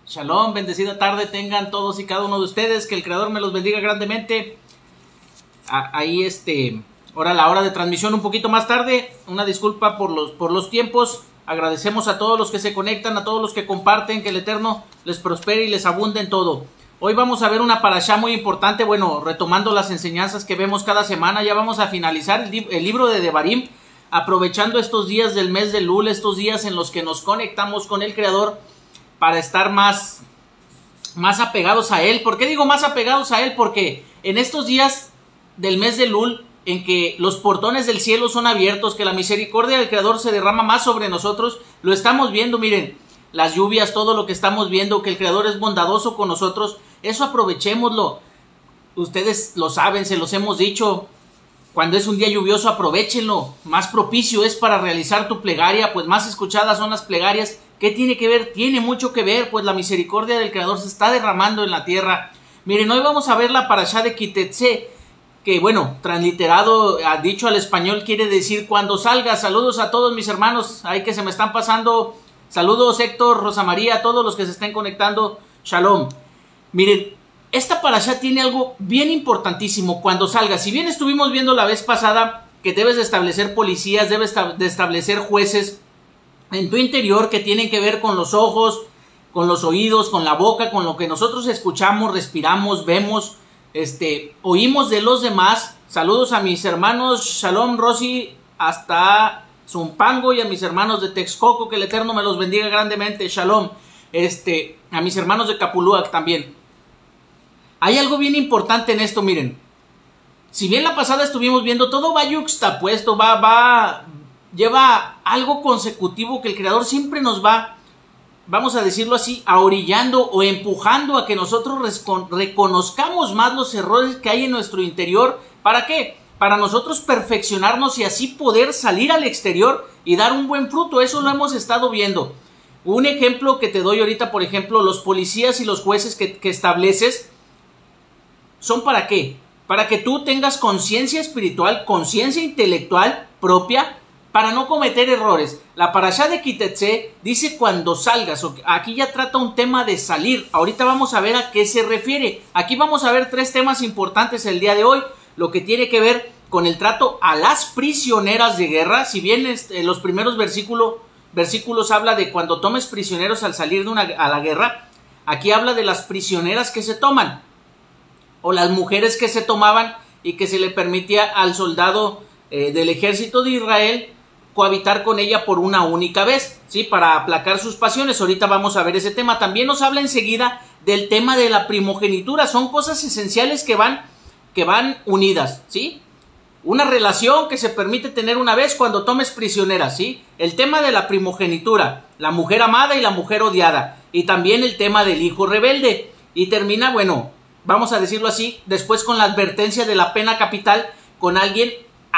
Shalom, bendecida tarde tengan todos y cada uno de ustedes, que el Creador me los bendiga grandemente. Ahí ahora la hora de transmisión un poquito más tarde, una disculpa por los tiempos. Agradecemos a todos los que se conectan, a todos los que comparten, que el Eterno les prospere y les abunde en todo. Hoy vamos a ver una parashá muy importante, bueno, retomando las enseñanzas que vemos cada semana. Ya vamos a finalizar el libro de Devarim, aprovechando estos días del mes de Elul, estos días en los que nos conectamos con el Creador para estar más apegados a Él. ¿Por qué digo más apegados a Él? Porque en estos días del mes de Elul, en que los portones del cielo son abiertos, que la misericordia del Creador se derrama más sobre nosotros, lo estamos viendo, miren, las lluvias, todo lo que estamos viendo, que el Creador es bondadoso con nosotros, eso aprovechémoslo. Ustedes lo saben, se los hemos dicho, cuando es un día lluvioso aprovechenlo, más propicio es para realizar tu plegaria, pues más escuchadas son las plegarias. ¿Qué tiene que ver? Tiene mucho que ver, pues la misericordia del Creador se está derramando en la tierra. Miren, hoy vamos a ver la parashá de Kitetse, que bueno, transliterado, dicho al español, quiere decir cuando salga. Saludos a todos mis hermanos, ahí que se me están pasando. Saludos Héctor, Rosa María, a todos los que se estén conectando. Shalom. Miren, esta parashá tiene algo bien importantísimo cuando salga. Si bien estuvimos viendo la vez pasada que debes de establecer policías, debes de establecer jueces en tu interior que tienen que ver con los ojos, con los oídos, con la boca, con lo que nosotros escuchamos, respiramos, vemos, oímos de los demás. Saludos a mis hermanos Shalom, Rosy, hasta Zumpango, y a mis hermanos de Texcoco, que el Eterno me los bendiga grandemente. Shalom. A mis hermanos de Capuluac también. Hay algo bien importante en esto, miren. Si bien la pasada estuvimos viendo, todo va yuxtapuesto, lleva algo consecutivo, que el Creador siempre nos va, vamos a decirlo así, ahorillando o empujando a que nosotros reconozcamos más los errores que hay en nuestro interior. ¿Para qué? Para nosotros perfeccionarnos y así poder salir al exterior y dar un buen fruto. Eso lo hemos estado viendo. Un ejemplo que te doy ahorita, por ejemplo, los policías y los jueces que estableces, ¿son para qué? Para que tú tengas conciencia espiritual, conciencia intelectual propia, para no cometer errores. La parashá de Kitetse dice cuando salgas. Aquí ya trata un tema de salir. Ahorita vamos a ver a qué se refiere. Aquí vamos a ver tres temas importantes el día de hoy. Lo que tiene que ver con el trato a las prisioneras de guerra. Si bien los primeros versículos habla de cuando tomes prisioneros al salir a la guerra, aquí habla de las prisioneras que se toman, o las mujeres que se tomaban y que se le permitía al soldado del ejército de Israel cohabitar con ella por una única vez, ¿sí? Para aplacar sus pasiones. Ahorita vamos a ver ese tema. También nos habla enseguida del tema de la primogenitura. Son cosas esenciales que van unidas, ¿sí? Una relación que se permite tener una vez cuando tomes prisioneras, ¿sí? El tema de la primogenitura, la mujer amada y la mujer odiada, y también el tema del hijo rebelde. Y termina, bueno, vamos a decirlo así, después con la advertencia de la pena capital con alguien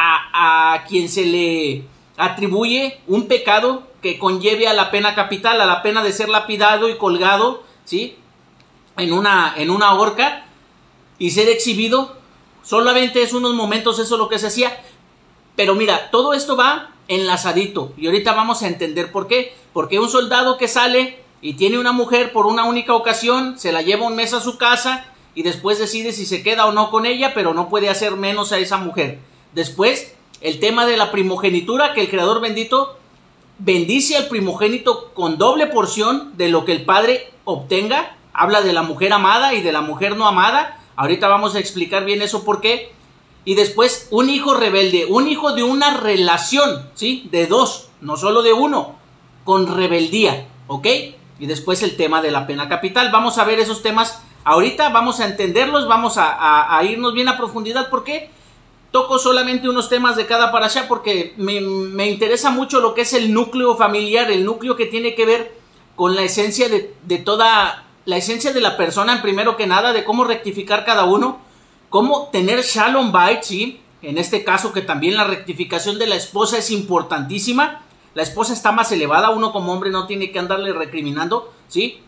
a quien se le atribuye un pecado que conlleve a la pena capital, a la pena de ser lapidado y colgado, ¿sí? En una horca y ser exhibido. Solamente es unos momentos eso lo que se hacía. Pero mira, todo esto va enlazadito. Y ahorita vamos a entender por qué. Porque un soldado que sale y tiene una mujer por una única ocasión, se la lleva un mes a su casa y después decide si se queda o no con ella, pero no puede hacer menos a esa mujer. Después, el tema de la primogenitura, que el Creador bendito bendice al primogénito con doble porción de lo que el padre obtenga. Habla de la mujer amada y de la mujer no amada. Ahorita vamos a explicar bien eso por qué. Y después, un hijo rebelde, un hijo de una relación, ¿sí? De dos, no solo de uno, con rebeldía, ¿ok? Y después el tema de la pena capital. Vamos a ver esos temas ahorita, vamos a entenderlos, vamos a irnos bien a profundidad. ¿Por qué? Toco solamente unos temas de cada parashá porque me interesa mucho lo que es el núcleo familiar, el núcleo que tiene que ver con la esencia de toda, la esencia de la persona, en primero que nada, de cómo rectificar cada uno, cómo tener Shalom Bait, ¿sí? En este caso que también la rectificación de la esposa es importantísima. La esposa está más elevada, uno como hombre no tiene que andarle recriminando, ¿sí?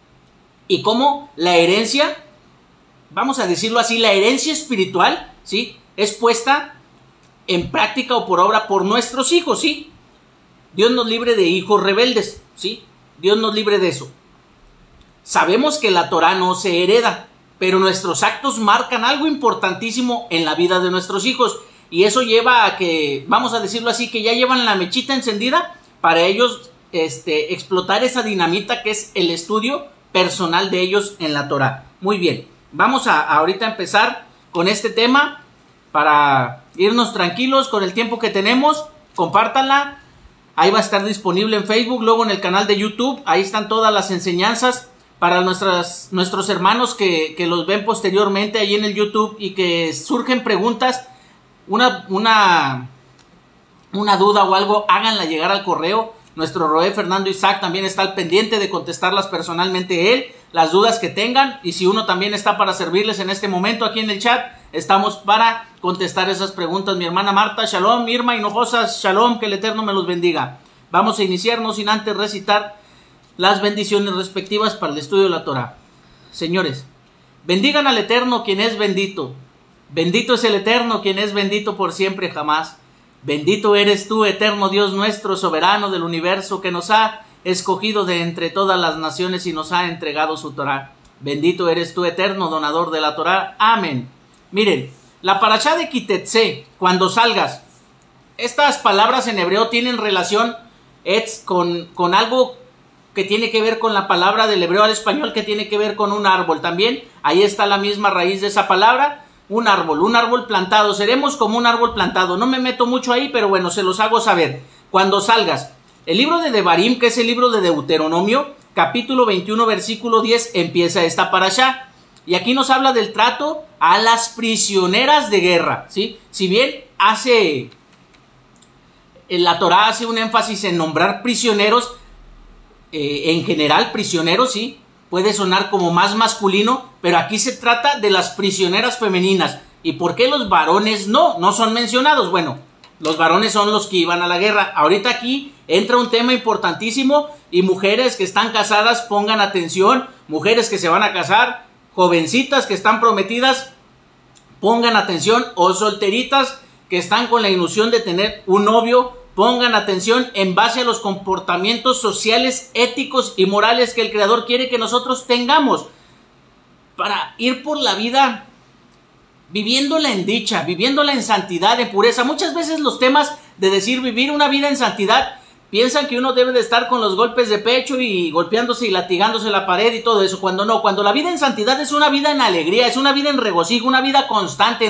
Y cómo la herencia, vamos a decirlo así, la herencia espiritual, ¿sí? Es puesta en práctica o por obra por nuestros hijos, ¿sí? Dios nos libre de hijos rebeldes, ¿sí? Dios nos libre de eso. Sabemos que la Torá no se hereda, pero nuestros actos marcan algo importantísimo en la vida de nuestros hijos. Y eso lleva a que, vamos a decirlo así, que ya llevan la mechita encendida para ellos explotar esa dinamita que es el estudio personal de ellos en la Torá. Muy bien, vamos a ahorita empezar con este tema para irnos tranquilos con el tiempo que tenemos. Compártanla, ahí va a estar disponible en Facebook, luego en el canal de YouTube, ahí están todas las enseñanzas para nuestros hermanos que los ven posteriormente ahí en el YouTube y que surgen preguntas, una duda o algo, háganla llegar al correo. Nuestro Roé Fernando Isaac también está al pendiente de contestarlas personalmente él, las dudas que tengan, y si uno también está para servirles en este momento aquí en el chat, estamos para contestar esas preguntas. Mi hermana Marta, Shalom, Irma Hinojosa, Shalom, que el Eterno me los bendiga. Vamos a iniciarnos sin antes recitar las bendiciones respectivas para el estudio de la Torá. Señores, bendigan al Eterno quien es bendito. Bendito es el Eterno quien es bendito por siempre jamás. Bendito eres tú, eterno Dios nuestro, soberano del universo, que nos ha escogido de entre todas las naciones y nos ha entregado su Torá. Bendito eres tú, eterno donador de la Torá. Amén. Miren, la parashá de Kitetse, cuando salgas, estas palabras en hebreo tienen relación con algo que tiene que ver con la palabra del hebreo al español, que tiene que ver con un árbol. También ahí está la misma raíz de esa palabra. Un árbol plantado, seremos como un árbol plantado. No me meto mucho ahí, pero bueno, se los hago saber. Cuando salgas, el libro de Devarim, que es el libro de Deuteronomio, capítulo 21, versículo 10, empieza esta parashá. Y aquí nos habla del trato a las prisioneras de guerra, ¿sí? Si bien la Torá hace un énfasis en nombrar prisioneros, en general prisioneros, sí, puede sonar como más masculino, pero aquí se trata de las prisioneras femeninas. ¿Y por qué los varones no son mencionados? Bueno, los varones son los que iban a la guerra. Ahorita aquí entra un tema importantísimo y mujeres que están casadas, pongan atención. Mujeres que se van a casar, jovencitas que están prometidas, pongan atención. O solteritas que están con la ilusión de tener un novio, pongan atención en base a los comportamientos sociales, éticos y morales que el Creador quiere que nosotros tengamos para ir por la vida viviéndola en dicha, viviéndola en santidad, en pureza. Muchas veces los temas de decir vivir una vida en santidad, piensan que uno debe de estar con los golpes de pecho y golpeándose y latigándose la pared y todo eso, cuando no. Cuando la vida en santidad es una vida en alegría, es una vida en regocijo, una vida constante,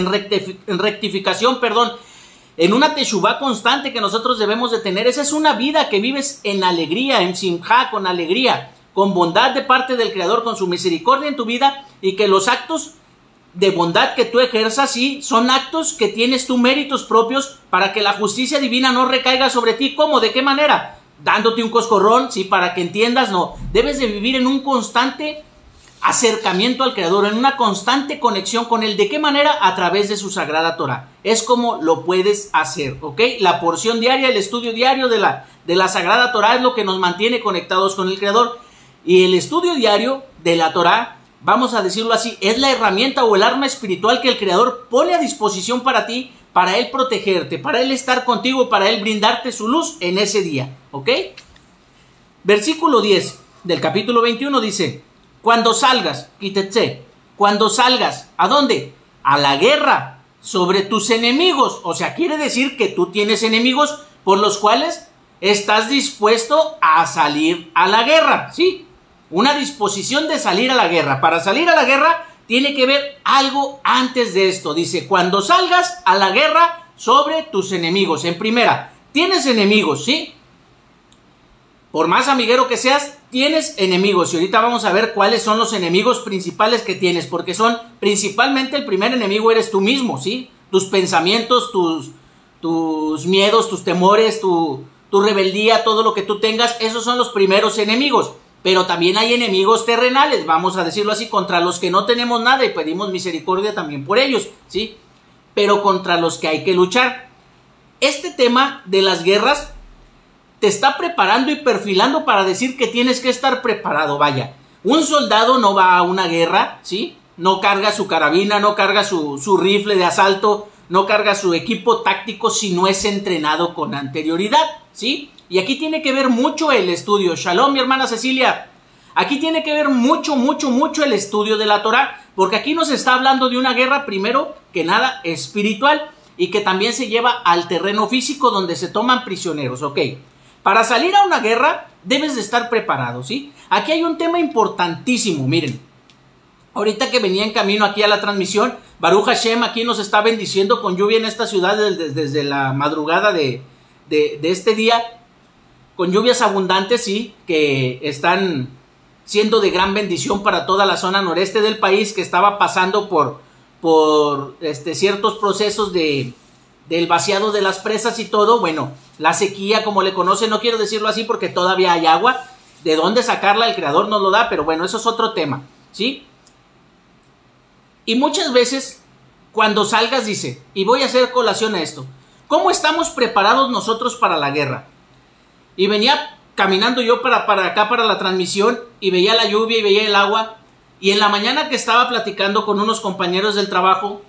en rectificación, en una teshuvá constante que nosotros debemos de tener. Esa es una vida que vives en alegría, en simjá, con alegría, con bondad de parte del Creador, con su misericordia en tu vida, y que los actos de bondad que tú ejerzas, sí, son actos que tienes tú méritos propios para que la justicia divina no recaiga sobre ti. ¿Cómo? ¿De qué manera? Dándote un coscorrón, sí, para que entiendas. No, debes de vivir en un constante acercamiento al Creador, en una constante conexión con Él. ¿De qué manera? A través de su sagrada Torah. Es como lo puedes hacer, ¿ok? La porción diaria, el estudio diario de la sagrada Torah es lo que nos mantiene conectados con el Creador. Y el estudio diario de la Torah, vamos a decirlo así, es la herramienta o el arma espiritual que el Creador pone a disposición para ti, para Él protegerte, para Él estar contigo, para Él brindarte su luz en ese día, ¿ok? Versículo 10 del capítulo 21 dice: cuando salgas, Kitetse, cuando salgas, ¿a dónde? A la guerra sobre tus enemigos. O sea, quiere decir que tú tienes enemigos por los cuales estás dispuesto a salir a la guerra, ¿sí? Una disposición de salir a la guerra. Para salir a la guerra tiene que ver algo antes de esto. Dice, cuando salgas a la guerra sobre tus enemigos. En primera, tienes enemigos, ¿sí? Por más amiguero que seas, tienes enemigos. Y ahorita vamos a ver cuáles son los enemigos principales que tienes. Porque son, principalmente, el primer enemigo eres tú mismo, ¿sí? Tus pensamientos, tus miedos, tus temores, tu rebeldía, todo lo que tú tengas, esos son los primeros enemigos. Pero también hay enemigos terrenales, vamos a decirlo así, contra los que no tenemos nada y pedimos misericordia también por ellos, ¿sí? Pero contra los que hay que luchar. Este tema de las guerras te está preparando y perfilando para decir que tienes que estar preparado, vaya. Un soldado no va a una guerra, ¿sí? No carga su carabina, no carga su rifle de asalto, no carga su equipo táctico si no es entrenado con anterioridad, ¿sí? Y aquí tiene que ver mucho el estudio. Shalom, mi hermana Cecilia. Aquí tiene que ver mucho el estudio de la Torá, porque aquí nos está hablando de una guerra, primero que nada, espiritual, y que también se lleva al terreno físico donde se toman prisioneros, ¿ok? Para salir a una guerra debes de estar preparado, ¿sí? Aquí hay un tema importantísimo, miren. Ahorita que venía en camino aquí a la transmisión, Baruch Hashem aquí nos está bendiciendo con lluvia en esta ciudad desde la madrugada de este día, con lluvias abundantes, sí, que están siendo de gran bendición para toda la zona noreste del país, que estaba pasando por ciertos procesos del vaciado de las presas y todo. Bueno, la sequía, como le conocen, no quiero decirlo así porque todavía hay agua, de dónde sacarla el Creador nos lo da, pero bueno, eso es otro tema, ¿sí? Y muchas veces, cuando salgas, dice, y voy a hacer colación a esto, ¿cómo estamos preparados nosotros para la guerra? Y venía caminando yo para acá, para la transmisión, y veía la lluvia y veía el agua, y en la mañana que estaba platicando con unos compañeros del trabajo,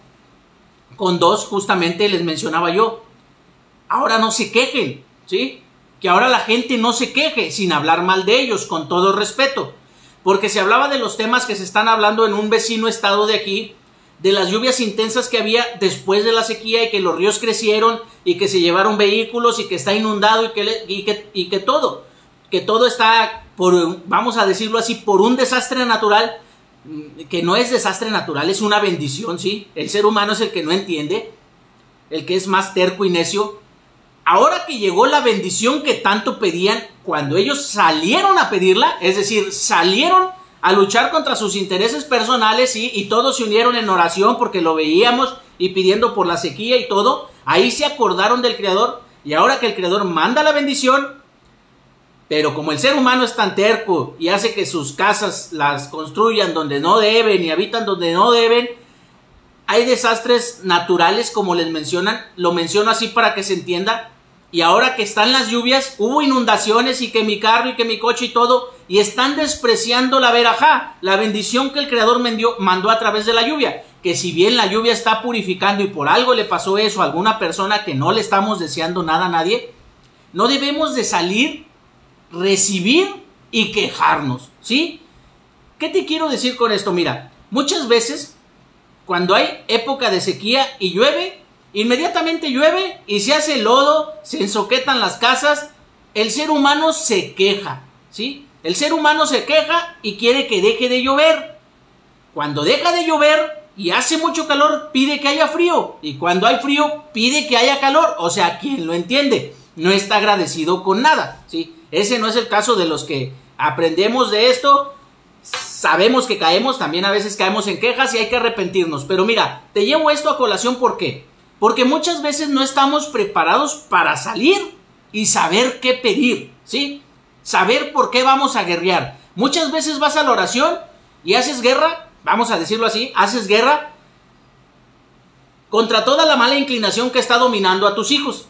con dos justamente les mencionaba yo, ahora no se quejen, ¿sí? Que ahora la gente no se queje, sin hablar mal de ellos, con todo respeto. Porque se hablaba de los temas que se están hablando en un vecino estado de aquí, de las lluvias intensas que había después de la sequía y que los ríos crecieron y que se llevaron vehículos y que está inundado y que todo está, vamos a decirlo así, por un desastre natural, que no es desastre natural, es una bendición, ¿sí? El ser humano es el que no entiende, el que es más terco y necio. Ahora que llegó la bendición que tanto pedían, cuando ellos salieron a pedirla, es decir, salieron a luchar contra sus intereses personales, ¿sí? Y todos se unieron en oración porque lo veíamos y pidiendo por la sequía y todo, ahí se acordaron del Creador, y ahora que el Creador manda la bendición, pero como el ser humano es tan terco y hace que sus casas las construyan donde no deben y habitan donde no deben, hay desastres naturales, como les mencionan, lo menciono así para que se entienda. Y ahora que están las lluvias, hubo inundaciones y que mi carro y que mi coche y todo, y están despreciando la verajá, la bendición que el Creador mandó a través de la lluvia. Que si bien la lluvia está purificando y por algo le pasó eso a alguna persona que no le estamos deseando nada a nadie, no debemos de salir, recibir y quejarnos, ¿sí? ¿Qué te quiero decir con esto? Mira, muchas veces cuando hay época de sequía y llueve, inmediatamente llueve y se hace lodo, se ensoquetan las casas, el ser humano se queja, ¿sí? El ser humano se queja y quiere que deje de llover. Cuando deja de llover y hace mucho calor, pide que haya frío. Y cuando hay frío, pide que haya calor. O sea, quien lo entiende no está agradecido con nada, ¿sí? Ese no es el caso de los que aprendemos de esto. Sabemos que caemos, también a veces caemos en quejas y hay que arrepentirnos. Pero mira, te llevo esto a colación, ¿por qué? Porque muchas veces no estamos preparados para salir y saber qué pedir, ¿sí? Saber por qué vamos a guerrear. Muchas veces vas a la oración y haces guerra, vamos a decirlo así, haces guerra contra toda la mala inclinación que está dominando a tus hijos.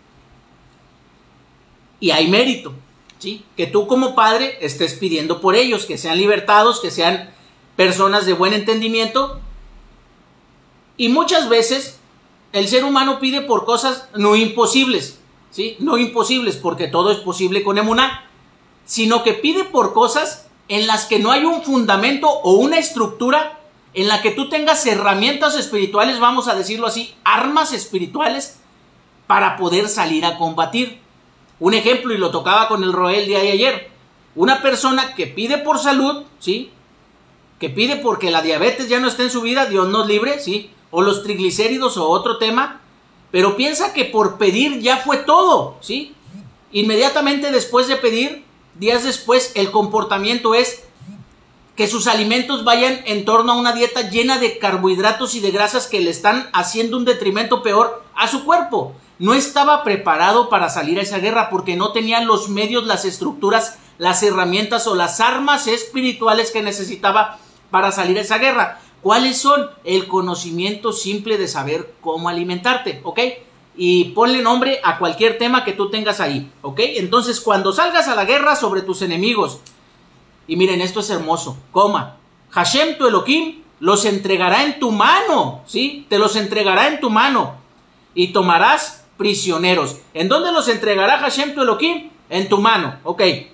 Y hay mérito, ¿sí? Que tú como padre estés pidiendo por ellos, que sean libertados, que sean personas de buen entendimiento. Y muchas veces el ser humano pide por cosas no imposibles, ¿sí? No imposibles, porque todo es posible con emuná, sino que pide por cosas en las que no hay un fundamento o una estructura en la que tú tengas herramientas espirituales, vamos a decirlo así, armas espirituales para poder salir a combatir. Un ejemplo, y lo tocaba con el Roel día de ayer, una persona que pide por salud, ¿sí? Que pide porque la diabetes ya no esté en su vida, Dios nos libre, ¿sí? O los triglicéridos o otro tema, pero piensa que por pedir ya fue todo, ¿sí? Inmediatamente después de pedir, días después, el comportamiento es que sus alimentos vayan en torno a una dieta llena de carbohidratos y de grasas que le están haciendo un detrimento peor a su cuerpo. No estaba preparado para salir a esa guerra porque no tenía los medios, las estructuras, las herramientas o las armas espirituales que necesitaba para salir a esa guerra. ¿Cuáles son? El conocimiento simple de saber cómo alimentarte, ¿ok? Y ponle nombre a cualquier tema que tú tengas ahí, ¿ok? Entonces, cuando salgas a la guerra sobre tus enemigos, y miren, esto es hermoso, Hashem tu Elohim los entregará en tu mano, ¿sí? Te los entregará en tu mano y tomarás prisioneros. ¿En dónde los entregará Hashem tu Elohim? En tu mano, ¿ok?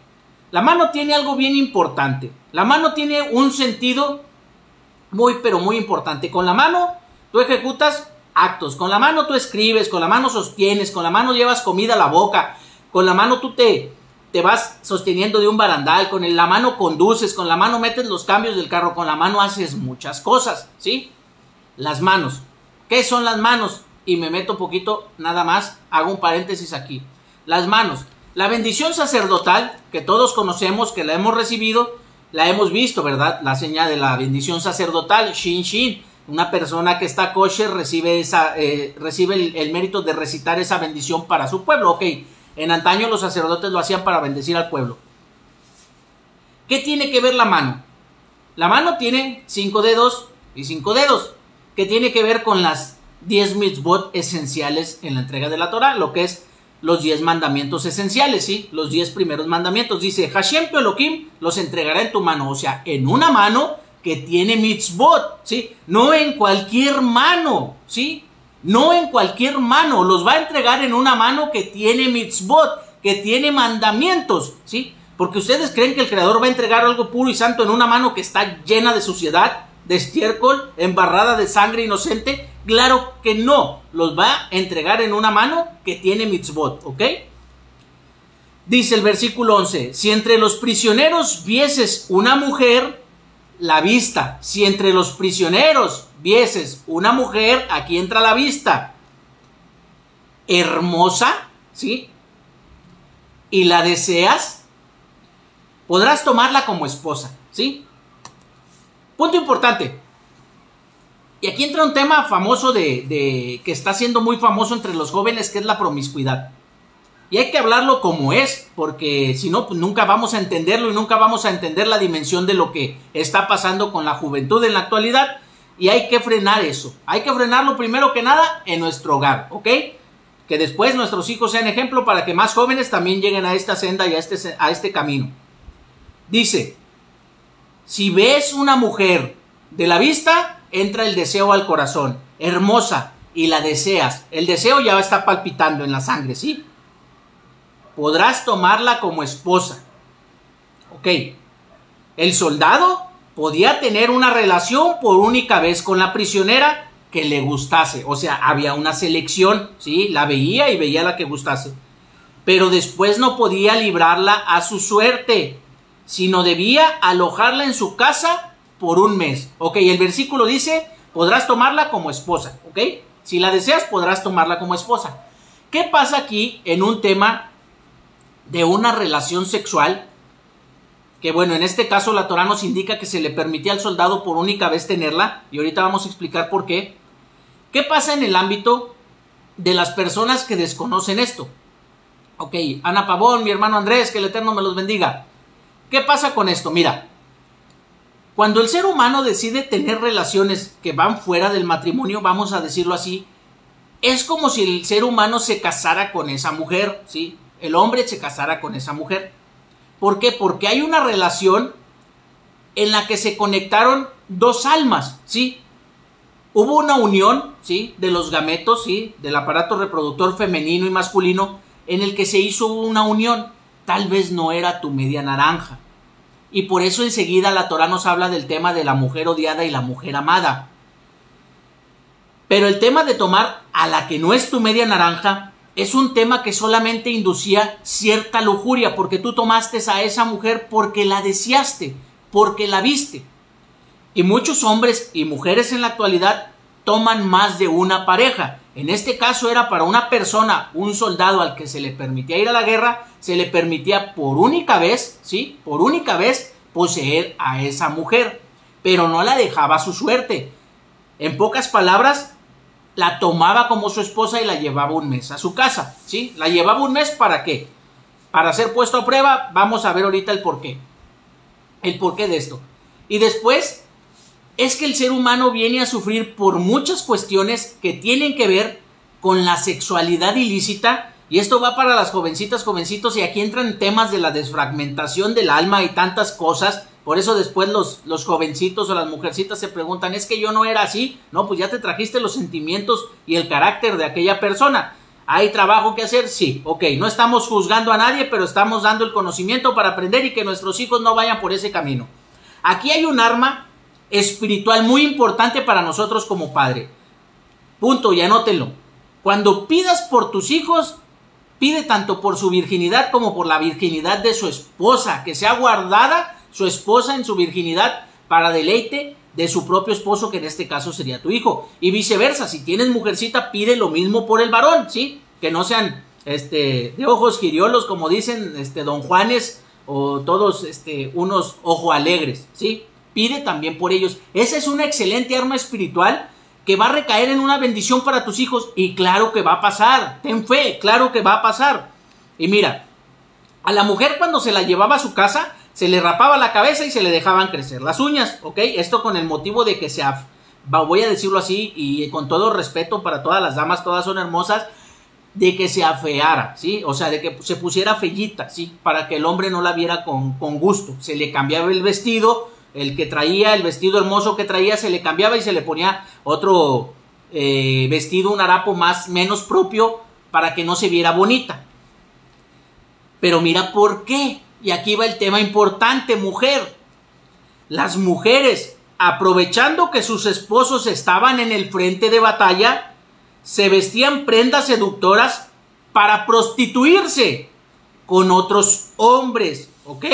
La mano tiene algo bien importante. La mano tiene un sentido muy, pero muy importante. Con la mano tú ejecutas actos. Con la mano tú escribes, con la mano sostienes, con la mano llevas comida a la boca. Con la mano tú te vas sosteniendo de un barandal. Con la mano conduces, con la mano metes los cambios del carro. Con la mano haces muchas cosas, ¿sí? Las manos. ¿Qué son las manos? Y me meto un poquito, nada más, hago un paréntesis aquí. Las manos. La bendición sacerdotal, que todos conocemos, que la hemos recibido, la hemos visto, ¿verdad? La señal de la bendición sacerdotal, Shin Shin. Una persona que está kosher recibe el mérito de recitar esa bendición para su pueblo. Ok, en antaño los sacerdotes lo hacían para bendecir al pueblo. ¿Qué tiene que ver la mano? La mano tiene 5 dedos y 5 dedos. ¿Qué tiene que ver con las 10 mitzvot esenciales en la entrega de la Torah? Lo que es los 10 mandamientos esenciales, ¿sí? Los 10 primeros mandamientos. Dice, Hashem tu Elohim los entregará en tu mano. O sea, en una mano que tiene mitzvot, ¿sí? No en cualquier mano, ¿sí? No en cualquier mano. Los va a entregar en una mano que tiene mitzvot, que tiene mandamientos, ¿sí? Porque ustedes creen que el Creador va a entregar algo puro y santo en una mano que está llena de suciedad, de estiércol, embarrada de sangre inocente. Claro que no, los va a entregar en una mano que tiene mitzvot, ¿ok? Dice el versículo 11, si entre los prisioneros vieses una mujer, la vista. Si entre los prisioneros vieses una mujer, aquí entra la vista, hermosa, ¿sí? Y la deseas, podrás tomarla como esposa, ¿sí? Punto importante. Y aquí entra un tema famoso que está siendo muy famoso entre los jóvenes, que es la promiscuidad. Y hay que hablarlo como es, porque si no, pues nunca vamos a entenderlo y nunca vamos a entender la dimensión de lo que está pasando con la juventud en la actualidad. Y hay que frenar eso. Hay que frenarlo primero que nada en nuestro hogar, ¿ok? Que después nuestros hijos sean ejemplo para que más jóvenes también lleguen a esta senda y a este camino. Dice, si ves una mujer de la vista, entra el deseo al corazón, hermosa, y la deseas. El deseo ya está palpitando en la sangre, ¿sí? Podrás tomarla como esposa. Ok. El soldado podía tener una relación por única vez con la prisionera que le gustase. O sea, había una selección, ¿sí? La veía y veía la que gustase. Pero después no podía librarla a su suerte, sino debía alojarla en su casa por un mes. Ok, el versículo dice, podrás tomarla como esposa. Ok, si la deseas, podrás tomarla como esposa. ¿Qué pasa aquí en un tema de una relación sexual? Que bueno, en este caso la Torah nos indica que se le permitía al soldado por única vez tenerla, y ahorita vamos a explicar por qué. ¿Qué pasa en el ámbito de las personas que desconocen esto? Ok, Ana Pavón, mi hermano Andrés, que el Eterno me los bendiga. ¿Qué pasa con esto? Mira, cuando el ser humano decide tener relaciones que van fuera del matrimonio, vamos a decirlo así, es como si el ser humano se casara con esa mujer, ¿sí? El hombre se casara con esa mujer. ¿Por qué? Porque hay una relación en la que se conectaron dos almas, ¿sí? Hubo una unión, ¿sí? De los gametos, ¿sí? Del aparato reproductor femenino y masculino, en el que se hizo una unión. Tal vez no era tu media naranja. Y por eso enseguida la Torah nos habla del tema de la mujer odiada y la mujer amada. Pero el tema de tomar a la que no es tu media naranja es un tema que solamente inducía cierta lujuria, porque tú tomaste a esa mujer porque la deseaste, porque la viste. Y muchos hombres y mujeres en la actualidad toman más de una pareja. En este caso era para una persona, un soldado al que se le permitía ir a la guerra, se le permitía por única vez, ¿sí? Por única vez poseer a esa mujer, pero no la dejaba a su suerte. En pocas palabras, la tomaba como su esposa y la llevaba un mes a su casa, ¿sí? La llevaba un mes, ¿para qué? Para ser puesto a prueba. Vamos a ver ahorita el porqué. El porqué de esto. Y después, es que el ser humano viene a sufrir por muchas cuestiones que tienen que ver con la sexualidad ilícita. Y esto va para las jovencitas, jovencitos, y aquí entran temas de la desfragmentación del alma y tantas cosas. Por eso después los jovencitos o las mujercitas se preguntan, ¿es que yo no era así? No, pues ya te trajiste los sentimientos y el carácter de aquella persona. ¿Hay trabajo que hacer? Sí, ok, no estamos juzgando a nadie, pero estamos dando el conocimiento para aprender y que nuestros hijos no vayan por ese camino. Aquí hay un arma espiritual muy importante para nosotros como padre. Punto, y anótenlo. Cuando pidas por tus hijos, pide tanto por su virginidad como por la virginidad de su esposa, que sea guardada su esposa en su virginidad para deleite de su propio esposo, que en este caso sería tu hijo. Y viceversa, si tienes mujercita, pide lo mismo por el varón, ¿sí? Que no sean de ojos giriolos, como dicen don Juanes, o todos unos ojo alegres, ¿sí? Pide también por ellos. Esa es una excelente arma espiritual que va a recaer en una bendición para tus hijos, y claro que va a pasar. Ten fe, claro que va a pasar. Y mira, a la mujer cuando se la llevaba a su casa, se le rapaba la cabeza y se le dejaban crecer las uñas, ¿ok? Esto con el motivo de que voy a decirlo así, y con todo respeto para todas las damas, todas son hermosas, de que se afeara, ¿sí? O sea, de que se pusiera fellita, ¿sí? Para que el hombre no la viera con gusto. Se le cambiaba el vestido, el vestido hermoso que traía, se le cambiaba y se le ponía otro vestido, un harapo menos propio, para que no se viera bonita. Pero mira por qué. Y aquí va el tema importante, mujer. Las mujeres, aprovechando que sus esposos estaban en el frente de batalla, se vestían prendas seductoras para prostituirse con otros hombres, ¿ok?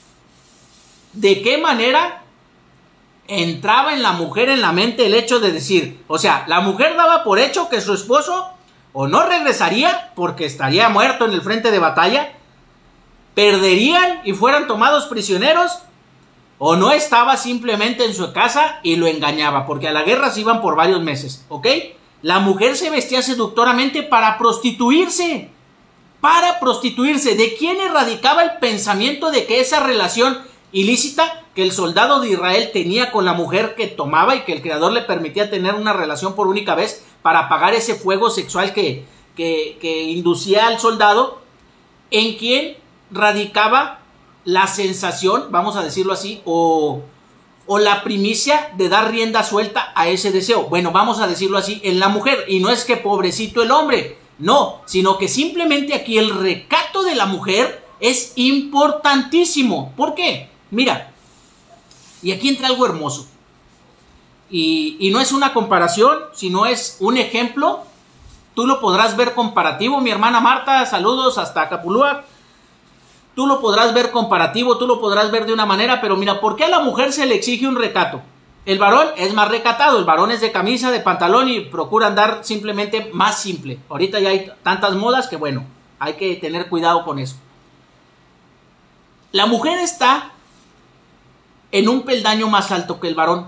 ¿De qué manera entraba en la mujer en la mente el hecho de decir, o sea, la mujer daba por hecho que su esposo o no regresaría porque estaría muerto en el frente de batalla, perderían y fueran tomados prisioneros, o no estaba simplemente en su casa y lo engañaba, porque a la guerra se iban por varios meses, ¿ok? La mujer se vestía seductoramente para prostituirse. Para prostituirse. ¿De quién erradicaba el pensamiento de que esa relación ilícita que el soldado de Israel tenía con la mujer que tomaba y que el Creador le permitía tener una relación por única vez para apagar ese fuego sexual que inducía al soldado? ¿En quién radicaba la sensación, vamos a decirlo así, o la primicia de dar rienda suelta a ese deseo? Bueno, vamos a decirlo así, en la mujer. Y no es que pobrecito el hombre, no, sino que simplemente aquí el recato de la mujer es importantísimo. ¿Por qué? Mira, y aquí entra algo hermoso. Y no es una comparación, sino es un ejemplo. Tú lo podrás ver comparativo, mi hermana Marta, saludos hasta Acapulúa. Tú lo podrás ver comparativo, tú lo podrás ver de una manera, pero mira, ¿por qué a la mujer se le exige un recato? El varón es más recatado, el varón es de camisa, de pantalón y procura andar simplemente más simple. Ahorita ya hay tantas modas que bueno, hay que tener cuidado con eso. La mujer está en un peldaño más alto que el varón.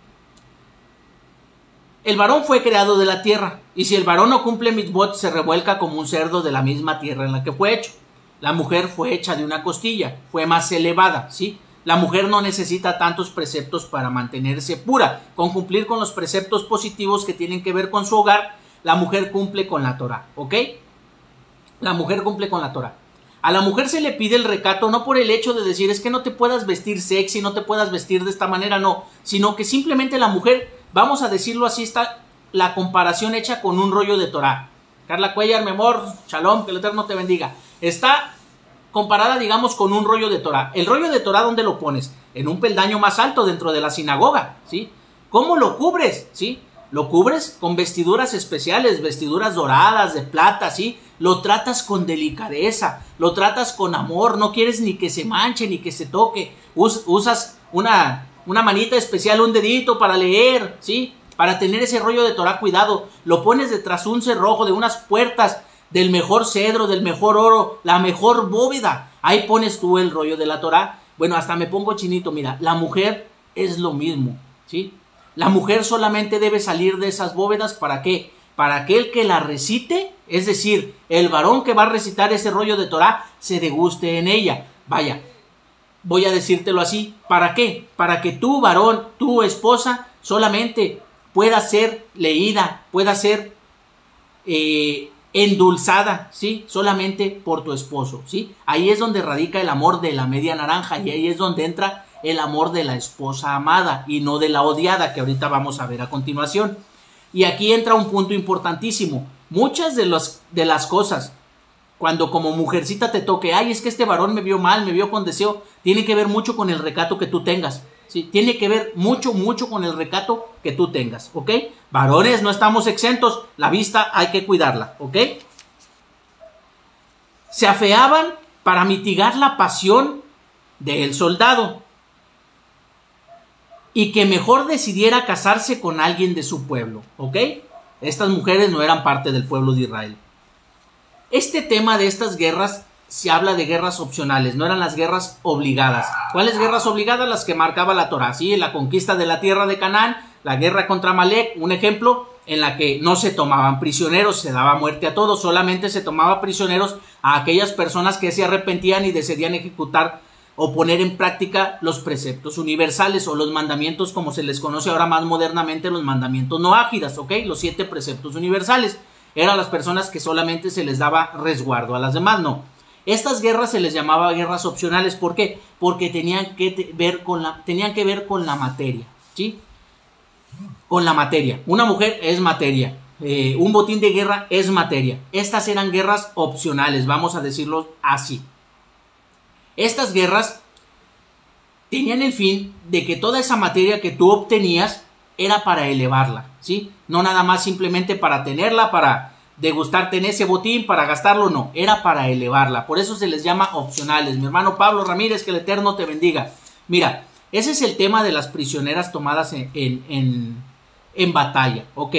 El varón fue creado de la tierra, y si el varón no cumple mitzvot, se revuelca como un cerdo de la misma tierra en la que fue hecho. La mujer fue hecha de una costilla, fue más elevada, ¿sí? La mujer no necesita tantos preceptos para mantenerse pura. Con cumplir con los preceptos positivos que tienen que ver con su hogar, la mujer cumple con la Torah, ¿ok? La mujer cumple con la Torah. A la mujer se le pide el recato no por el hecho de decir es que no te puedas vestir sexy, no te puedas vestir de esta manera, no, sino que simplemente la mujer, vamos a decirlo así, está la comparación hecha con un rollo de Torah. Carla Cuellar, mi amor, shalom, que el Eterno te bendiga. Está comparada, digamos, con un rollo de Torah. El rollo de Torah, ¿dónde lo pones? En un peldaño más alto dentro de la sinagoga, ¿sí? ¿Cómo lo cubres? ¿Sí? Lo cubres con vestiduras especiales, vestiduras doradas, de plata, ¿sí? Lo tratas con delicadeza, lo tratas con amor, no quieres ni que se manche, ni que se toque. Usas una manita especial, un dedito para leer, ¿sí? Para tener ese rollo de Torah cuidado. Lo pones detrás de un cerrojo, de unas puertas, del mejor cedro, del mejor oro, la mejor bóveda. Ahí pones tú el rollo de la Torah. Bueno, hasta me pongo chinito, mira, la mujer es lo mismo, ¿sí? La mujer solamente debe salir de esas bóvedas, ¿para qué? Para aquel que la recite, es decir, el varón que va a recitar ese rollo de Torah, se deguste en ella. Vaya, voy a decírtelo así, ¿para qué? Para que tu varón, tu esposa, solamente pueda ser leída, pueda ser endulzada, ¿sí? Solamente por tu esposo, ¿sí? Ahí es donde radica el amor de la media naranja, y ahí es donde entra el amor de la esposa amada y no de la odiada, que ahorita vamos a ver a continuación. Y aquí entra un punto importantísimo. Muchas de las cosas, cuando como mujercita te toque, ay, es que este varón me vio mal, me vio con deseo, tiene que ver mucho con el recato que tú tengas, ¿sí? Tiene que ver mucho con el recato que tú tengas, ¿ok? Varones, no estamos exentos, la vista hay que cuidarla, ¿ok? Se afeaban para mitigar la pasión del soldado y que mejor decidiera casarse con alguien de su pueblo, ¿ok? Estas mujeres no eran parte del pueblo de Israel. Este tema de estas guerras se habla de guerras opcionales, no eran las guerras obligadas. ¿Cuáles guerras obligadas? Las que marcaba la Torá, ¿sí? La conquista de la tierra de Canaán, la guerra contra Amalek, un ejemplo en la que no se tomaban prisioneros, se daba muerte a todos, solamente se tomaba prisioneros a aquellas personas que se arrepentían y decidían ejecutar o poner en práctica los preceptos universales o los mandamientos, como se les conoce ahora más modernamente, los mandamientos noágidas, ¿ok? Los 7 preceptos universales. Eran las personas que solamente se les daba resguardo, a las demás no. Estas guerras se les llamaba guerras opcionales, ¿por qué? Porque tenían que ver con la materia, ¿sí? Con la materia. Una mujer es materia, un botín de guerra es materia. Estas eran guerras opcionales, vamos a decirlo así. Estas guerras tenían el fin de que toda esa materia que tú obtenías era para elevarla, ¿sí? No nada más simplemente para tenerla, para degustarte en ese botín, para gastarlo, no, era para elevarla. Por eso se les llama opcionales. Mi hermano Pablo Ramírez, que el Eterno te bendiga. Mira, ese es el tema de las prisioneras tomadas en batalla, ¿ok?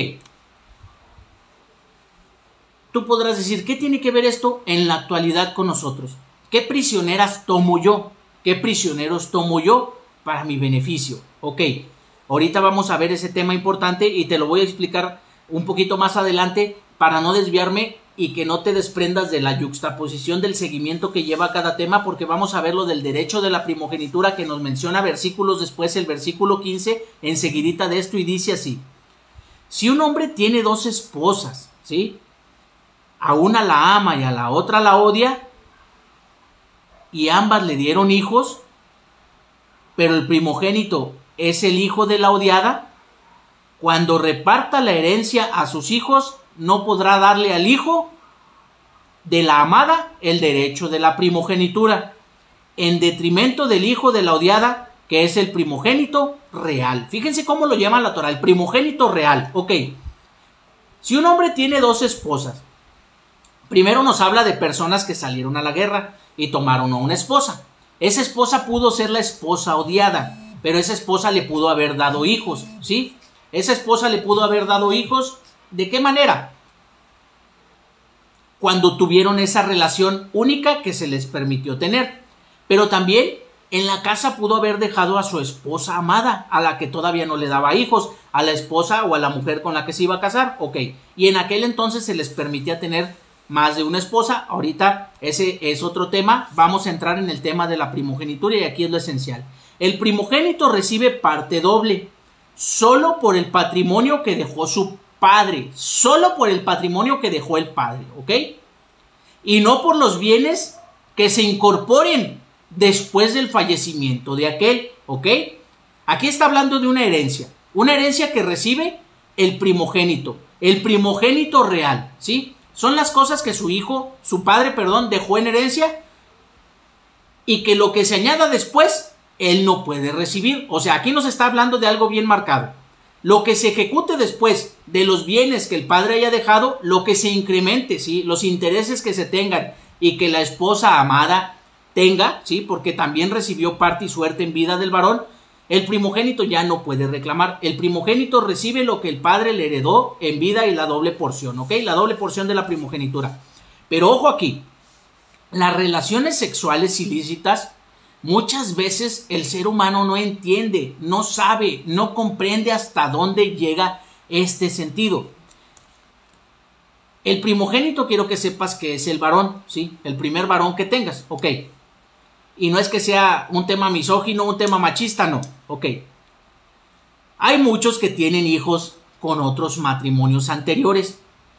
Tú podrás decir, ¿qué tiene que ver esto en la actualidad con nosotros? ¿Qué prisioneras tomo yo? ¿Qué prisioneros tomo yo para mi beneficio? Ok, ahorita vamos a ver ese tema importante y te lo voy a explicar un poquito más adelante para no desviarme y que no te desprendas de la yuxtaposición del seguimiento que lleva cada tema, porque vamos a ver lo del derecho de la primogenitura que nos menciona versículos después, el versículo 15, enseguidita de esto, y dice así: si un hombre tiene 2 esposas, ¿sí? A una la ama y a la otra la odia, y ambas le dieron hijos, pero el primogénito es el hijo de la odiada, cuando reparta la herencia a sus hijos, no podrá darle al hijo de la amada el derecho de la primogenitura, en detrimento del hijo de la odiada, que es el primogénito real. Fíjense cómo lo llama la Torá, el primogénito real. Ok, si un hombre tiene 2 esposas, primero nos habla de personas que salieron a la guerra y tomaron a una esposa. Esa esposa pudo ser la esposa odiada, pero esa esposa le pudo haber dado hijos, ¿sí? Esa esposa le pudo haber dado hijos, ¿de qué manera? Cuando tuvieron esa relación única que se les permitió tener. Pero también en la casa pudo haber dejado a su esposa amada, a la que todavía no le daba hijos, a la esposa o a la mujer con la que se iba a casar, ok. Y en aquel entonces se les permitía tener más de una esposa. Ahorita ese es otro tema, vamos a entrar en el tema de la primogenitura y aquí es lo esencial. El primogénito recibe parte doble, solo por el patrimonio que dejó su padre, solo por el patrimonio que dejó el padre, ¿ok? Y no por los bienes que se incorporen después del fallecimiento de aquel, ¿ok? Aquí está hablando de una herencia que recibe el primogénito real, ¿sí? Son las cosas que su padre, dejó en herencia y que lo que se añada después, él no puede recibir. O sea, aquí nos está hablando de algo bien marcado. Lo que se ejecute después de los bienes que el padre haya dejado, lo que se incremente, ¿sí? Los intereses que se tengan y que la esposa amada tenga, ¿sí? Porque también recibió parte y suerte en vida del varón, el primogénito ya no puede reclamar. El primogénito recibe lo que el padre le heredó en vida y la doble porción, ¿ok? La doble porción de la primogenitura. Pero ojo aquí, las relaciones sexuales ilícitas, muchas veces el ser humano no entiende, no sabe, no comprende hasta dónde llega este sentido. El primogénito quiero que sepas que es el varón, ¿sí? El primer varón que tengas, ok. Y no es que sea un tema misógino, un tema machista, no, ok. Hay muchos que tienen hijos con otros matrimonios anteriores,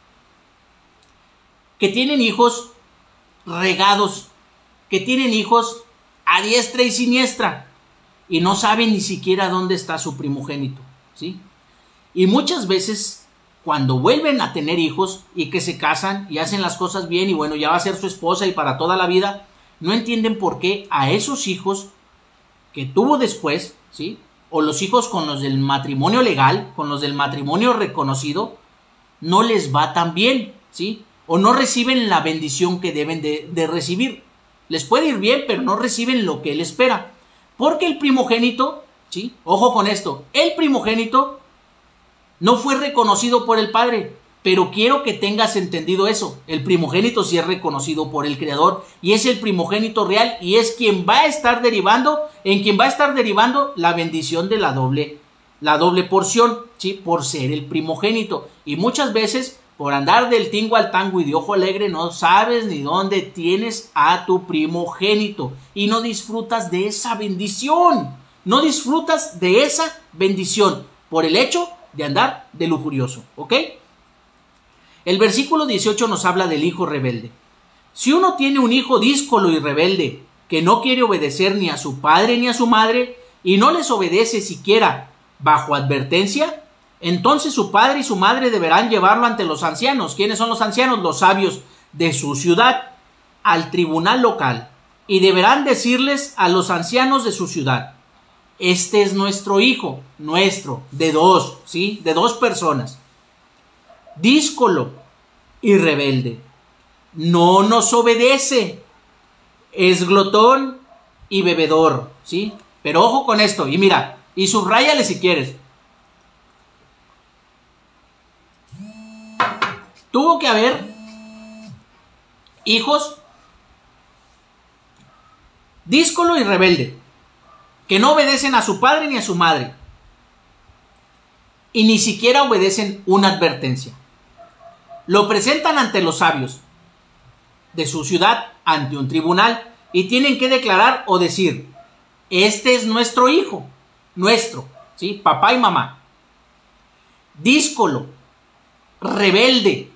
que tienen hijos regados, que tienen hijos a diestra y siniestra y no saben ni siquiera dónde está su primogénito, ¿sí? Y muchas veces cuando vuelven a tener hijos y que se casan y hacen las cosas bien y bueno, ya va a ser su esposa y para toda la vida, no entienden por qué a esos hijos que tuvo después, ¿sí? O los hijos con los del matrimonio legal, con los del matrimonio reconocido, no les va tan bien, ¿sí? O no reciben la bendición que deben de recibir. Les puede ir bien, pero no reciben lo que él espera. Porque el primogénito, ¿sí? Ojo con esto, el primogénito no fue reconocido por el padre, pero quiero que tengas entendido eso. El primogénito sí es reconocido por el Creador y es el primogénito real y es quien va a estar derivando, en quien va a estar derivando la bendición de la doble porción, ¿sí? Por ser el primogénito. Y muchas veces, por andar del tingo al tango y de ojo alegre, no sabes ni dónde tienes a tu primogénito y no disfrutas de esa bendición. No disfrutas de esa bendición por el hecho de andar de lujurioso, ¿ok? El versículo 18 nos habla del hijo rebelde. Si uno tiene un hijo díscolo y rebelde, que no quiere obedecer ni a su padre ni a su madre, y no les obedece siquiera bajo advertencia, entonces su padre y su madre deberán llevarlo ante los ancianos. ¿Quiénes son los ancianos? Los sabios de su ciudad, al tribunal local, y deberán decirles a los ancianos de su ciudad: este es nuestro hijo, nuestro, de dos, ¿sí? De dos personas, díscolo y rebelde, no nos obedece, es glotón y bebedor, ¿sí? Pero ojo con esto, y mira, y subráyale si quieres. Tuvo que haber hijos díscolo y rebelde, que no obedecen a su padre ni a su madre, y ni siquiera obedecen una advertencia. Lo presentan ante los sabios de su ciudad, ante un tribunal, y tienen que declarar o decir: este es nuestro hijo, nuestro, ¿sí? Papá y mamá. Díscolo, rebelde,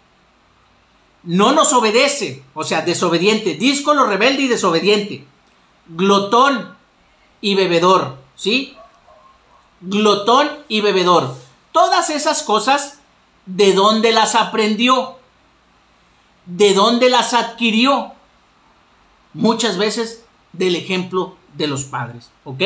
no nos obedece, o sea, desobediente. Díscolo, rebelde y desobediente. Glotón y bebedor, ¿sí? Glotón y bebedor. Todas esas cosas, ¿de dónde las aprendió? ¿De dónde las adquirió? Muchas veces del ejemplo de los padres, ¿ok?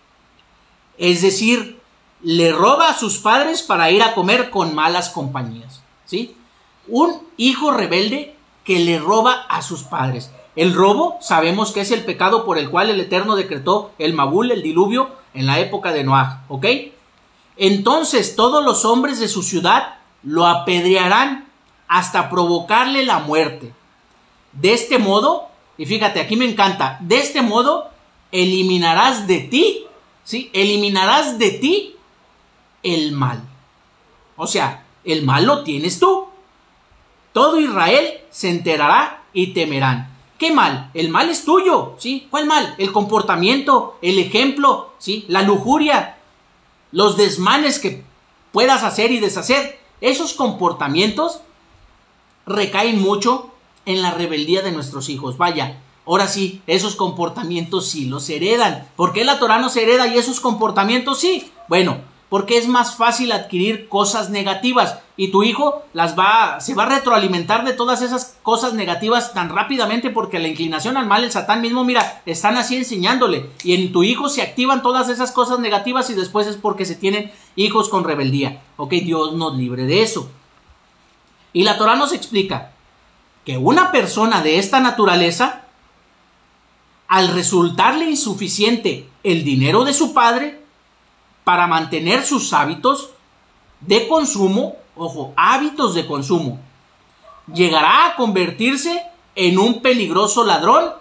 Es decir, le roba a sus padres para ir a comer con malas compañías, ¿sí? Un hijo rebelde que le roba a sus padres. El robo sabemos que es el pecado por el cual el Eterno decretó el Mabul, el diluvio, en la época de Noaj, ¿ok? Entonces todos los hombres de su ciudad lo apedrearán hasta provocarle la muerte. De este modo, y fíjate, aquí me encanta, de este modo eliminarás de ti, ¿sí? Eliminarás de ti el mal. O sea, el mal lo tienes tú. Todo Israel se enterará y temerán. ¿Qué mal? El mal es tuyo, ¿sí? ¿Cuál mal? El comportamiento, el ejemplo, ¿sí? La lujuria, los desmanes que puedas hacer y deshacer. Esos comportamientos recaen mucho en la rebeldía de nuestros hijos. Vaya, ahora sí, esos comportamientos sí los heredan. ¿Por qué la Torah no se hereda y esos comportamientos sí? Bueno, porque es más fácil adquirir cosas negativas y tu hijo se va a retroalimentar de todas esas cosas negativas tan rápidamente, porque la inclinación al mal, el Satán mismo, mira, están así enseñándole, y en tu hijo se activan todas esas cosas negativas y después es porque se tienen hijos con rebeldía. Ok, Dios nos libre de eso. Y la Torah nos explica que una persona de esta naturaleza, al resultarle insuficiente el dinero de su padre para mantener sus hábitos de consumo, ojo, hábitos de consumo, llegará a convertirse en un peligroso ladrón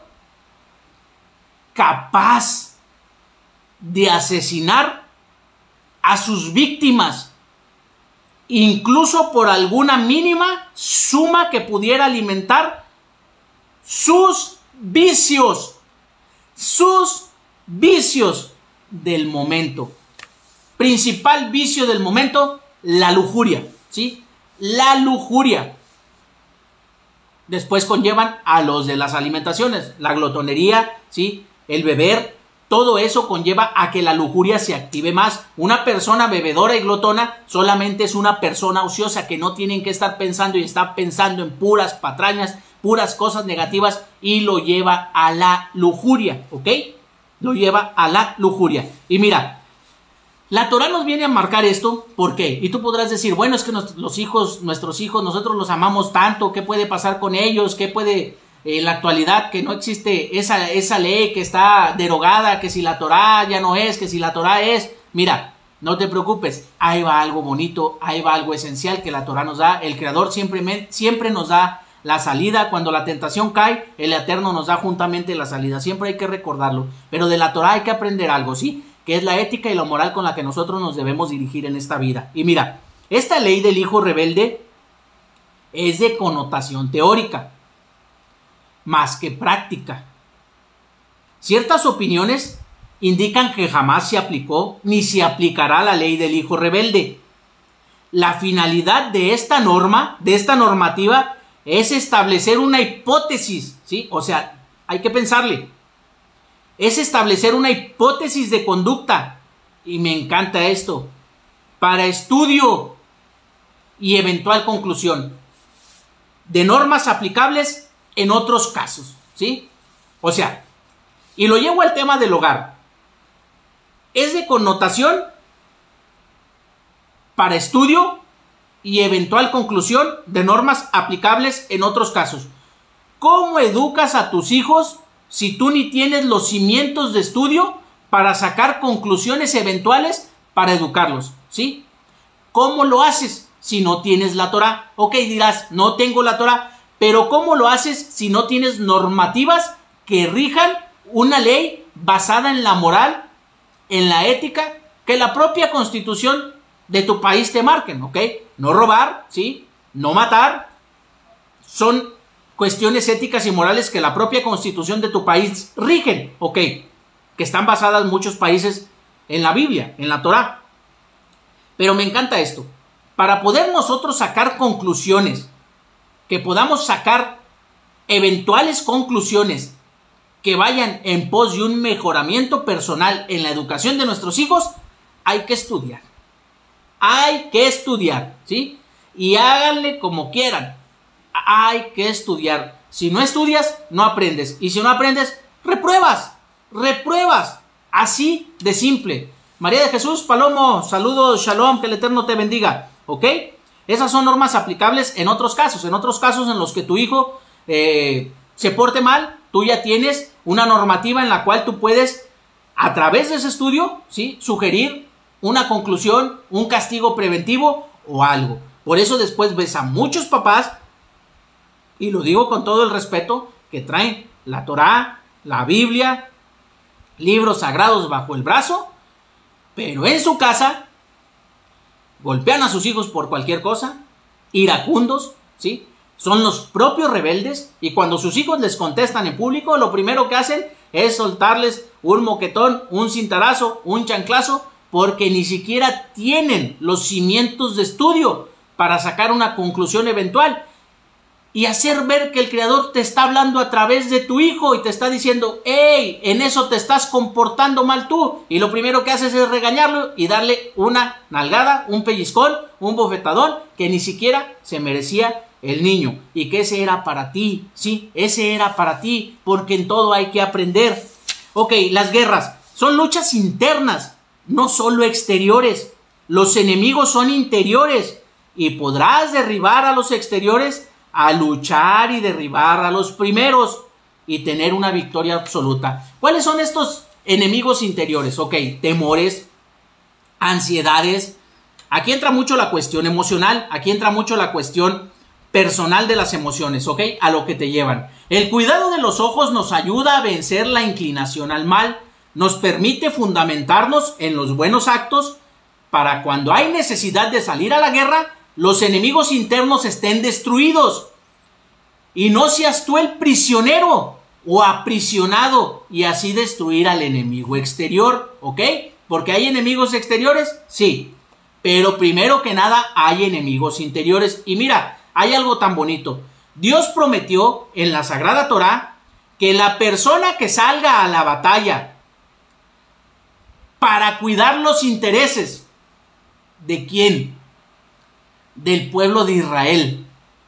capaz de asesinar a sus víctimas, incluso por alguna mínima suma que pudiera alimentar sus vicios del momento. Principal vicio del momento, la lujuria, ¿sí? La lujuria. Después conllevan a los de las alimentaciones, la glotonería, ¿sí? El beber, todo eso conlleva a que la lujuria se active más. Una persona bebedora y glotona solamente es una persona ociosa que no tienen que estar pensando y está pensando en puras patrañas, puras cosas negativas y lo lleva a la lujuria, ¿ok? Lo lleva a la lujuria. Y mira, la Torah nos viene a marcar esto, ¿por qué? Y tú podrás decir, bueno, es que nuestros hijos, nosotros los amamos tanto, ¿qué puede pasar con ellos? ¿Qué puede... en la actualidad que no existe esa ley que está derogada, que si la Torah ya no es, que si la Torah es? Mira, no te preocupes, ahí va algo bonito, ahí va algo esencial que la Torah nos da. El Creador siempre nos da la salida. Cuando la tentación cae, el Eterno nos da juntamente la salida. Siempre hay que recordarlo. Pero de la Torah hay que aprender algo, ¿sí? Que es la ética y la moral con la que nosotros nos debemos dirigir en esta vida. Y mira, esta ley del hijo rebelde es de connotación teórica más que práctica. Ciertas opiniones indican que jamás se aplicó ni se aplicará la ley del hijo rebelde. La finalidad de esta normativa, es establecer una hipótesis, ¿sí? O sea, hay que pensarle. Es establecer una hipótesis de conducta, y me encanta esto, para estudio y eventual conclusión de normas aplicables en otros casos, ¿sí? O sea, y lo llevo al tema del hogar. Es de connotación para estudio y eventual conclusión de normas aplicables en otros casos. ¿Cómo educas a tus hijos si tú ni tienes los cimientos de estudio para sacar conclusiones eventuales para educarlos, ¿sí? ¿Cómo lo haces si no tienes la Torah? Ok, dirás, no tengo la Torah. Pero ¿cómo lo haces si no tienes normativas que rijan una ley basada en la moral, en la ética, que la propia constitución de tu país te marquen, ¿ok? No robar, ¿sí? No matar. Son cuestiones éticas y morales que la propia constitución de tu país rigen, ¿ok? Que están basadas en muchos países en la Biblia, en la Torah. Pero me encanta esto. Para poder nosotros sacar conclusiones, que podamos sacar eventuales conclusiones que vayan en pos de un mejoramiento personal en la educación de nuestros hijos, hay que estudiar. Hay que estudiar, ¿sí? Y háganle como quieran. Hay que estudiar. Si no estudias, no aprendes. Y si no aprendes, repruebas. Repruebas. Así de simple. María de Jesús Palomo, saludos, shalom, que el Eterno te bendiga. ¿Ok? Esas son normas aplicables en otros casos en los que tu hijo se porte mal. Tú ya tienes una normativa en la cual tú puedes, a través de ese estudio, ¿sí?, sugerir una conclusión, un castigo preventivo o algo. Por eso después ves a muchos papás, y lo digo con todo el respeto, que traen la Torah, la Biblia, libros sagrados bajo el brazo, pero en su casa golpean a sus hijos por cualquier cosa, iracundos, ¿sí? Son los propios rebeldes, y cuando sus hijos les contestan en público, lo primero que hacen es soltarles un moquetón, un cintarazo, un chanclazo, porque ni siquiera tienen los cimientos de estudio para sacar una conclusión eventual y hacer ver que el Creador te está hablando a través de tu hijo y te está diciendo, hey, en eso te estás comportando mal tú, y lo primero que haces es regañarlo y darle una nalgada, un pellizcón, un bofetadón que ni siquiera se merecía el niño, y que ese era para ti, sí, ese era para ti, porque en todo hay que aprender. Ok, las guerras son luchas internas, no solo exteriores. Los enemigos son interiores, y podrás derribar a los exteriores a luchar y derribar a los primeros y tener una victoria absoluta. ¿Cuáles son estos enemigos interiores? Ok, temores, ansiedades. Aquí entra mucho la cuestión emocional, aquí entra mucho la cuestión personal de las emociones, ok, a lo que te llevan. El cuidado de los ojos nos ayuda a vencer la inclinación al mal, nos permite fundamentarnos en los buenos actos para cuando hay necesidad de salir a la guerra, los enemigos internos estén destruidos y no seas tú el prisionero o aprisionado y así destruir al enemigo exterior, ¿ok? Porque hay enemigos exteriores, sí, pero primero que nada hay enemigos interiores. Y mira, hay algo tan bonito. Dios prometió en la Sagrada Torah que la persona que salga a la batalla para cuidar los intereses. ¿De quién? Del pueblo de Israel.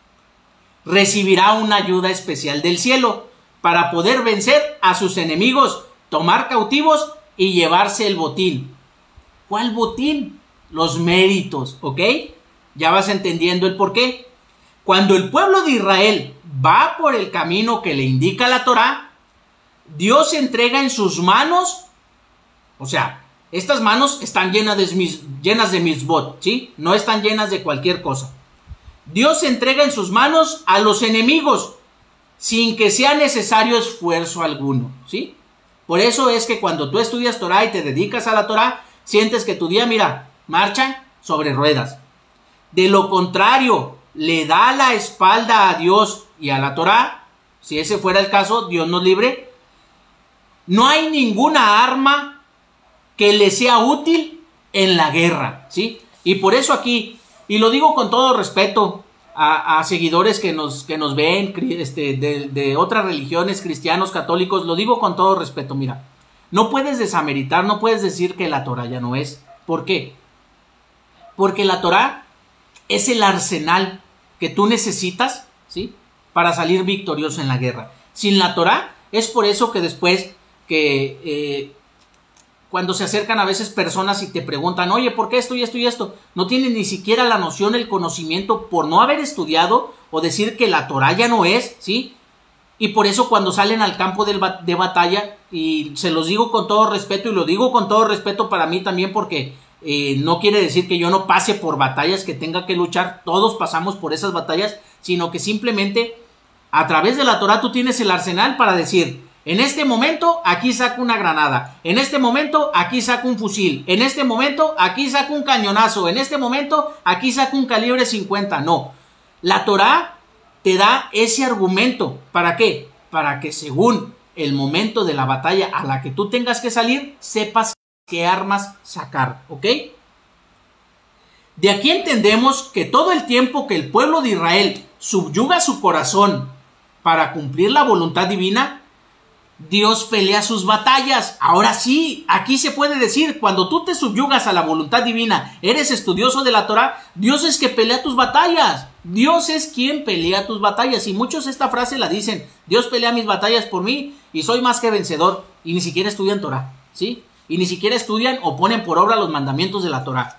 Recibirá una ayuda especial del cielo para poder vencer a sus enemigos, tomar cautivos y llevarse el botín. ¿Cuál botín? Los méritos, ¿ok? Ya vas entendiendo el por qué. Cuando el pueblo de Israel va por el camino que le indica la Torá, Dios entrega en sus manos, o sea, estas manos están llenas de mitzvot, ¿sí? No están llenas de cualquier cosa. Dios entrega en sus manos a los enemigos sin que sea necesario esfuerzo alguno, ¿sí? Por eso es que cuando tú estudias Torá y te dedicas a la Torá, sientes que tu día, mira, marcha sobre ruedas. De lo contrario, le da la espalda a Dios y a la Torá, si ese fuera el caso, Dios nos libre. No hay ninguna arma que le sea útil en la guerra, ¿sí? Y por eso aquí, y lo digo con todo respeto a seguidores que nos ven de otras religiones, cristianos, católicos, lo digo con todo respeto, mira, no puedes desameritar, no puedes decir que la Torá ya no es. ¿Por qué? Porque la Torá es el arsenal que tú necesitas, ¿sí?, para salir victorioso en la guerra. Sin la Torá, es por eso que después que cuando se acercan a veces personas y te preguntan, oye, ¿por qué esto y esto y esto? No tienen ni siquiera la noción, el conocimiento, por no haber estudiado o decir que la Torá ya no es, ¿sí? Y por eso cuando salen al campo de batalla, y se los digo con todo respeto, y lo digo con todo respeto para mí también porque no quiere decir que yo no pase por batallas que tenga que luchar, todos pasamos por esas batallas, sino que simplemente a través de la Torá tú tienes el arsenal para decir, en este momento aquí saco una granada, en este momento aquí saco un fusil, en este momento aquí saco un cañonazo, en este momento aquí saco un calibre 50. No, la Torá te da ese argumento. ¿Para qué? Para que según el momento de la batalla a la que tú tengas que salir, sepas qué armas sacar, ¿ok? De aquí entendemos que todo el tiempo que el pueblo de Israel subyuga su corazón para cumplir la voluntad divina, Dios pelea sus batallas. Ahora sí, aquí se puede decir, cuando tú te subyugas a la voluntad divina, eres estudioso de la Torá, Dios es que pelea tus batallas. Dios es quien pelea tus batallas. Y muchos esta frase la dicen, Dios pelea mis batallas por mí y soy más que vencedor. Y ni siquiera estudian Torá, ¿sí? Y ni siquiera estudian o ponen por obra los mandamientos de la Torá.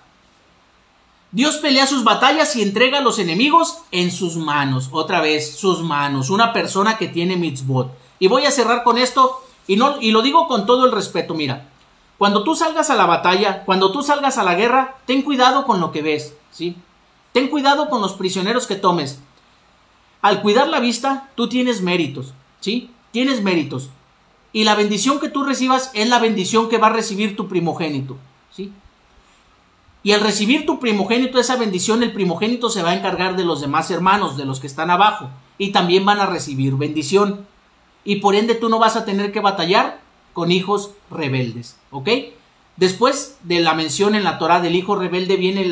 Dios pelea sus batallas y entrega a los enemigos en sus manos. Otra vez, sus manos. Una persona que tiene mitzvot. Y voy a cerrar con esto, y lo digo con todo el respeto, mira. Cuando tú salgas a la batalla, cuando tú salgas a la guerra, ten cuidado con lo que ves, ¿sí? Ten cuidado con los prisioneros que tomes. Al cuidar la vista, tú tienes méritos, ¿sí? Tienes méritos. Y la bendición que tú recibas es la bendición que va a recibir tu primogénito, ¿sí? Y al recibir tu primogénito, esa bendición, el primogénito se va a encargar de los demás hermanos, de los que están abajo. Y también van a recibir bendición. Y por ende tú no vas a tener que batallar con hijos rebeldes, ¿ok? Después de la mención en la Torá del hijo rebelde viene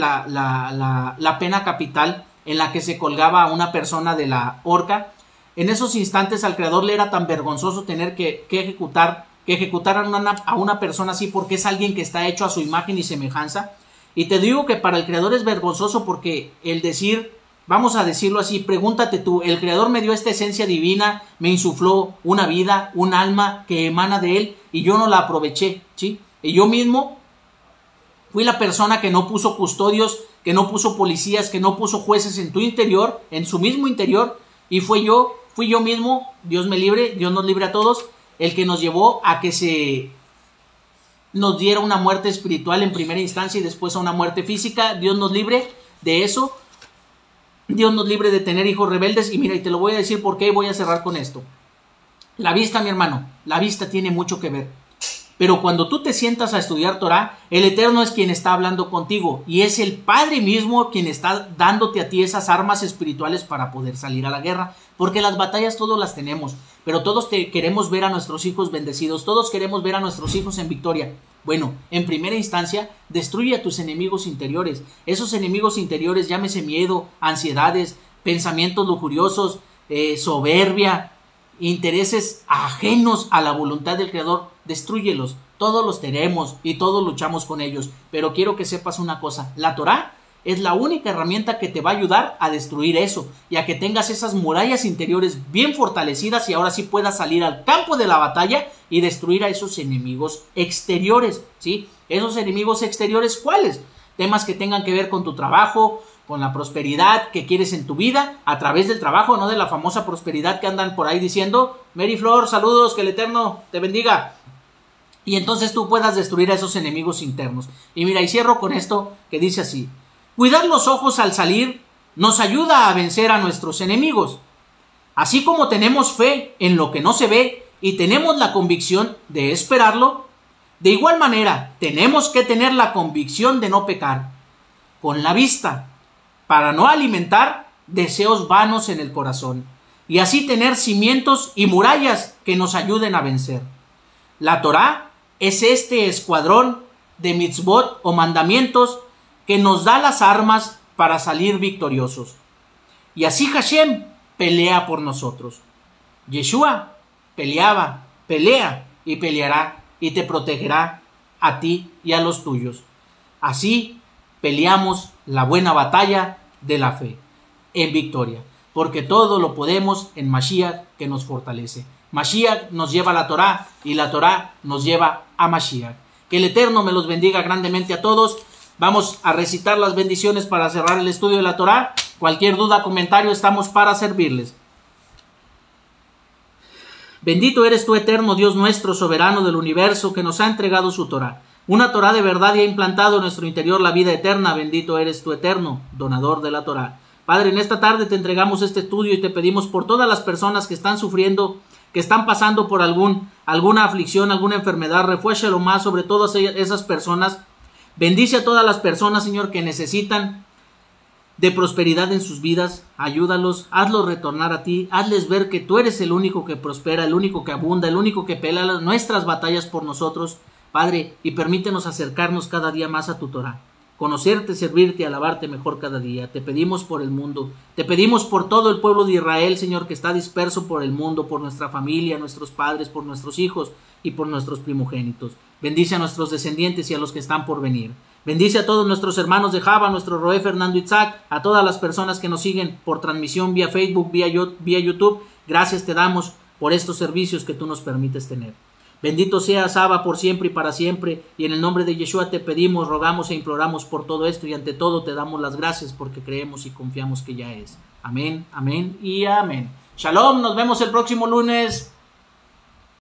la pena capital en la que se colgaba a una persona de la horca. En esos instantes al Creador le era tan vergonzoso tener que ejecutar a una persona así, porque es alguien que está hecho a su imagen y semejanza. Y te digo que para el Creador es vergonzoso porque el decir, vamos a decirlo así, pregúntate tú, el Creador me dio esta esencia divina, me insufló una vida, un alma que emana de Él y yo no la aproveché, ¿sí? Y yo mismo fui la persona que no puso custodios, que no puso policías, que no puso jueces en tu interior, en su mismo interior, y fui yo mismo, Dios me libre, Dios nos libre a todos, el que nos llevó a que se nos diera una muerte espiritual en primera instancia y después a una muerte física. Dios nos libre de eso. Dios nos libre de tener hijos rebeldes. Y mira, y te lo voy a decir por qué, y voy a cerrar con esto. La vista, mi hermano, la vista tiene mucho que ver. Pero cuando tú te sientas a estudiar Torá, el Eterno es quien está hablando contigo. Y es el Padre mismo quien está dándote a ti esas armas espirituales para poder salir a la guerra. Porque las batallas todos las tenemos. Pero todos queremos ver a nuestros hijos bendecidos. Todos queremos ver a nuestros hijos en victoria. Bueno, en primera instancia, destruye a tus enemigos interiores. Esos enemigos interiores, llámese miedo, ansiedades, pensamientos lujuriosos, soberbia, intereses ajenos a la voluntad del Creador, destrúyelos. todos los tenemos y todos luchamos con ellos, pero quiero que sepas una cosa, la Torá es la única herramienta que te va a ayudar a destruir eso y a que tengas esas murallas interiores bien fortalecidas y ahora sí puedas salir al campo de la batalla y destruir a esos enemigos exteriores, ¿sí? Esos enemigos exteriores, ¿cuáles? Temas que tengan que ver con tu trabajo, con la prosperidad que quieres en tu vida, a través del trabajo, no de la famosa prosperidad que andan por ahí diciendo. Mary Flor, saludos, que el Eterno te bendiga. Y entonces tú puedas destruir a esos enemigos internos. Y mira, y cierro con esto que dice así: cuidar los ojos al salir nos ayuda a vencer a nuestros enemigos. Así como tenemos fe en lo que no se ve y tenemos la convicción de esperarlo, de igual manera tenemos que tener la convicción de no pecar con la vista, para no alimentar deseos vanos en el corazón, y así tener cimientos y murallas que nos ayuden a vencer. La Torá es este escuadrón de mitzvot o mandamientos que nos da las armas para salir victoriosos. Y así Hashem pelea por nosotros. Yeshua peleaba, pelea y peleará y te protegerá a ti y a los tuyos. Así peleamos la buena batalla de la fe en victoria, porque todo lo podemos en Mashiach que nos fortalece. Mashiach nos lleva a la Torá y la Torá nos lleva a Mashiach. Que el Eterno me los bendiga grandemente a todos. Vamos a recitar las bendiciones para cerrar el estudio de la Torá. Cualquier duda, comentario, estamos para servirles. Bendito eres tú, Eterno Dios nuestro, soberano del universo, que nos ha entregado su Torá. Una Torá de verdad y ha implantado en nuestro interior la vida eterna. Bendito eres tú, Eterno, donador de la Torá. Padre, en esta tarde te entregamos este estudio y te pedimos por todas las personas que están sufriendo, que están pasando por alguna aflicción, alguna enfermedad. Refuérzalo más sobre todas esas personas. Bendice a todas las personas, Señor, que necesitan de prosperidad en sus vidas. Ayúdalos, hazlos retornar a ti, hazles ver que tú eres el único que prospera, el único que abunda, el único que pelea nuestras batallas por nosotros. Padre, y permítenos acercarnos cada día más a tu Torá, conocerte, servirte, alabarte mejor cada día. Te pedimos por el mundo, te pedimos por todo el pueblo de Israel, Señor, que está disperso por el mundo, por nuestra familia, nuestros padres, por nuestros hijos y por nuestros primogénitos. Bendice a nuestros descendientes y a los que están por venir. Bendice a todos nuestros hermanos de Java, nuestro Roé Fernando Itzhak, a todas las personas que nos siguen por transmisión vía Facebook, vía YouTube. Gracias te damos por estos servicios que tú nos permites tener. Bendito seas, Abba, por siempre y para siempre, y en el nombre de Yeshua te pedimos, rogamos e imploramos por todo esto, y ante todo te damos las gracias porque creemos y confiamos que ya es. Amén, amén y amén. Shalom, nos vemos el próximo lunes.